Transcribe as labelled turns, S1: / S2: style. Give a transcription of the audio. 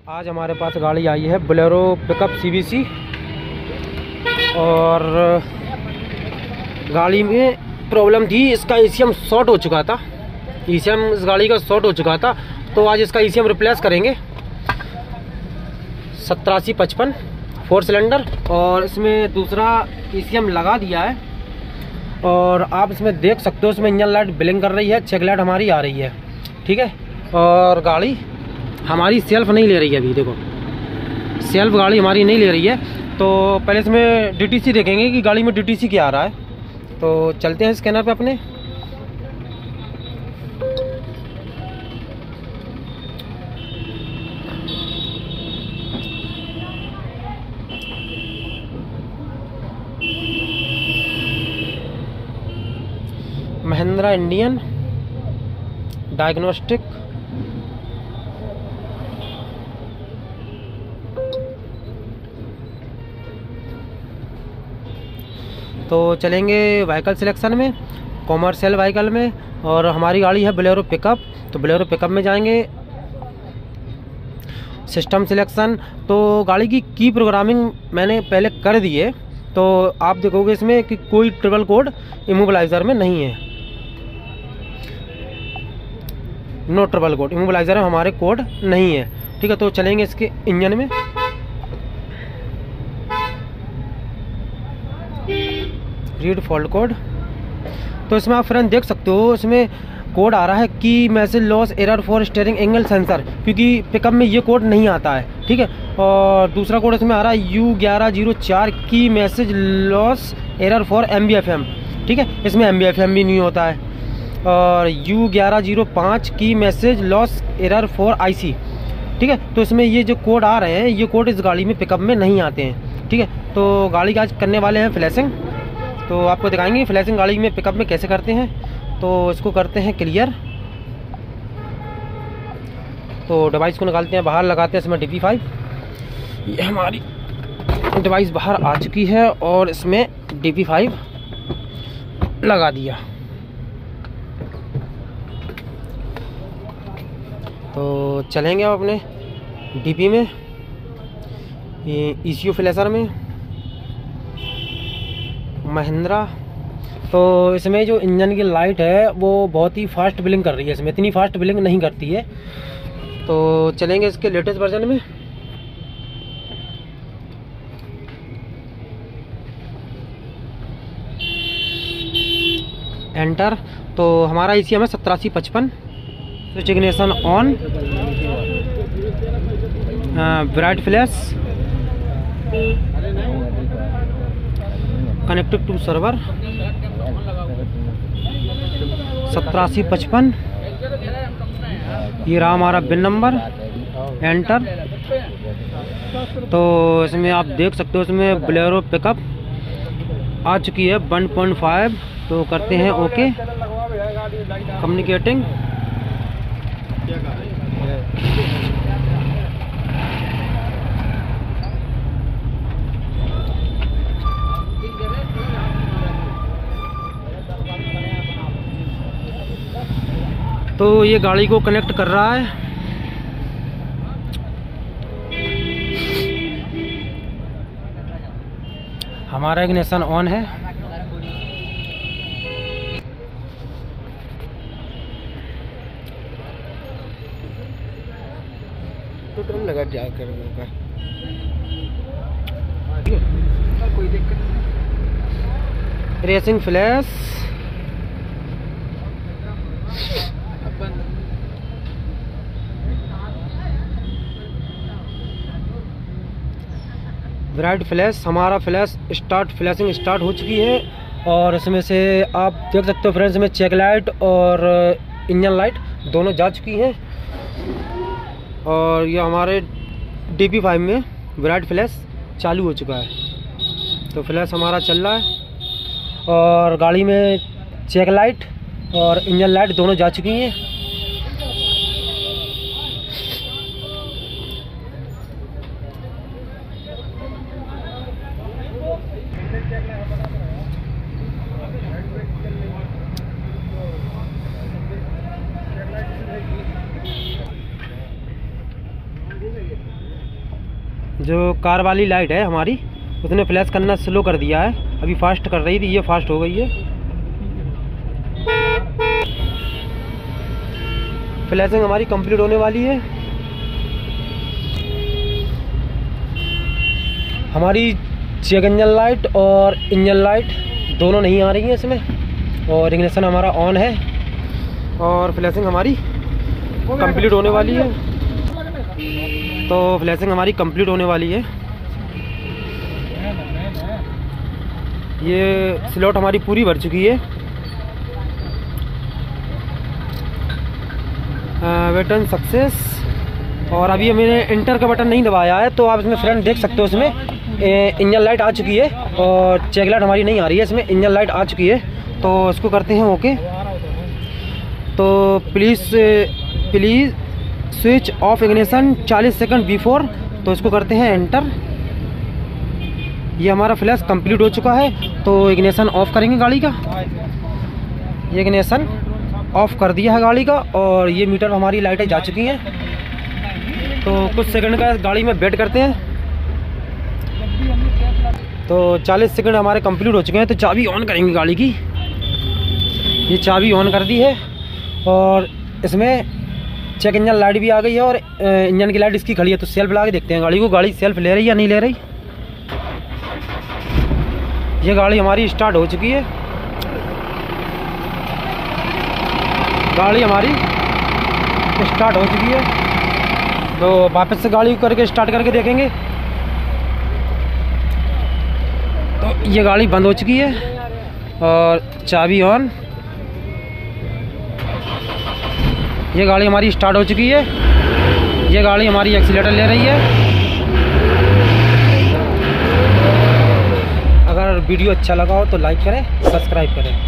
S1: आज हमारे पास गाड़ी आई है बोलेरो पिकअप CBC और गाड़ी में प्रॉब्लम थी। इसका ECM शॉर्ट हो चुका था। ECM इस गाड़ी का शॉर्ट हो चुका था, तो आज इसका ECM रिप्लेस करेंगे। 8755 4 सिलेंडर और इसमें दूसरा ECM लगा दिया है। और आप इसमें देख सकते हो, इसमें इंजन लाइट ब्लिंक कर रही है, चेक लाइट हमारी आ रही है, ठीक है। और गाड़ी हमारी सेल्फ नहीं ले रही है, अभी देखो सेल्फ गाड़ी हमारी नहीं ले रही है। तो पहले इसमें DTC देखेंगे कि गाड़ी में DTC क्या आ रहा है। तो चलते हैं स्कैनर पे अपने। महिंद्रा इंडियन डायग्नोस्टिक, तो चलेंगे व्हीकल सिलेक्शन में, कॉमर्शियल व्हीकल में। और हमारी गाड़ी है बोलेरो पिकअप, तो बोलेरो पिकअप में जाएंगे। सिस्टम सिलेक्शन, तो गाड़ी की प्रोग्रामिंग मैंने पहले कर दी है। तो आप देखोगे इसमें कि कोई ट्रिपल कोड इमोबिलाइज़र में नहीं है, नो ट्रिपल कोड इमोबिलाइज़र में हमारे कोड नहीं है, ठीक है। तो चलेंगे इसके इंजन में। रीड फॉल्ट कोड, तो इसमें आप फ्रेंड देख सकते हो, इसमें कोड आ रहा है कि message loss error for steering angle sensor, क्योंकि पिकअप में ये कोड नहीं आता है, ठीक है। और दूसरा कोड इसमें आ रहा है U1104 की message loss error for MBFM, ठीक है। इसमें MBFM भी नहीं होता है। और U1105 की message loss error for IC, ठीक है। तो इसमें ये जो कोड आ रहे हैं, ये कोड इस गाड़ी में पिकअप में नहीं आते हैं, ठीक है। तो गाड़ी का आज करने वाले हैं फ्लैशिंग, तो आपको दिखाएंगे फ्लैशिंग गाड़ी में पिकअप में कैसे करते हैं। तो इसको करते हैं क्लियर, तो डिवाइस को निकालते हैं बाहर, लगाते हैं इसमें DP5। ये हमारी डिवाइस बाहर आ चुकी है और इसमें DP5 लगा दिया। तो चलेंगे अब अपने DP में, ये ECU फ्लैशर में महिंद्रा। तो इसमें जो इंजन की लाइट है वो बहुत ही फास्ट ब्लिंक कर रही है, इसमें इतनी फास्ट ब्लिंक नहीं करती है। तो चलेंगे इसके लेटेस्ट वर्जन में। एंटर, तो हमारा ECM है 8755। Switch ignition on, bright flash, connected to server 8755। ये रहा हमारा बिन नंबर, एंटर। तो इसमें आप देख सकते हो, इसमें बोलेरो पिकअप आ चुकी है 1.5। तो करते हैं ओके, कम्युनिकेटिंग। तो ये गाड़ी को कनेक्ट कर रहा है। हमारा इग्निशन ऑन है। तो तुम लगा जा कर कोई दिक्कत नहीं। रेसिंग फ्लैश, ब्राइट फ्लैश, हमारा फ्लैश स्टार्ट, फ्लैशिंग स्टार्ट हो चुकी है। और इसमें से आप देख सकते हो फ्रेंड्स, में चेक लाइट और इंजन लाइट दोनों जा चुकी हैं। और ये हमारे DP5 में ब्राइट फ्लैश चालू हो चुका है, तो फ्लैश हमारा चल रहा है। और गाड़ी में चेक लाइट और इंजन लाइट दोनों जा चुकी हैं। जो कार वाली लाइट है हमारी, उसने फ्लैश करना स्लो कर दिया है। अभी फास्ट कर रही थी, ये फास्ट हो गई है। फ्लैशिंग हमारी कंप्लीट होने वाली है। हमारी चेक इंजन लाइट और इंजन लाइट दोनों नहीं आ रही हैं इसमें, और इग्निशन हमारा ऑन है और फ्लैशिंग हमारी कंप्लीट होने वाली है। तो फ्लैशिंग हमारी कंप्लीट होने वाली है। ये स्लॉट हमारी पूरी भर चुकी है। बटन सक्सेस, और अभी मैंने इंटर का बटन नहीं दबाया है, तो आप इसमें फ्रेंड देख सकते हो। इसमें इंजन लाइट आ चुकी है और चेक लाइट हमारी नहीं आ रही है, इसमें इंजन लाइट आ चुकी है। तो इसको करते हैं ओके। तो please switch off ignition 40 second before, तो इसको करते हैं एंटर। ये हमारा फ्लैश कंप्लीट हो चुका है। तो इग्निशन ऑफ करेंगे गाड़ी का। ये इग्निशन ऑफ कर दिया है गाड़ी का, और ये मीटर हमारी लाइटें जा चुकी हैं। तो कुछ सेकंड का गाड़ी में वेट करते हैं। तो 40 सेकंड हमारे कंप्लीट हो चुके हैं। तो चाबी ऑन करेंगे गाड़ी की। ये चाबी ऑन कर दी है, और इसमें चेक इंजन लाइट भी आ गई है, और इंजन की लाइट इसकी खड़ी है। तो सेल्फ ला के देखते हैं गाड़ी को, गाड़ी सेल्फ ले रही है या नहीं ले रही। ये गाड़ी हमारी स्टार्ट हो चुकी है। गाड़ी हमारी स्टार्ट हो चुकी है। तो वापस से गाड़ी करके स्टार्ट करके देखेंगे। तो ये गाड़ी बंद हो चुकी है, और चाबी ऑन। ये गाड़ी हमारी स्टार्ट हो चुकी है। ये गाड़ी हमारी एक्सीलेटर ले रही है। अगर वीडियो अच्छा लगा हो तो लाइक करें, सब्सक्राइब करें।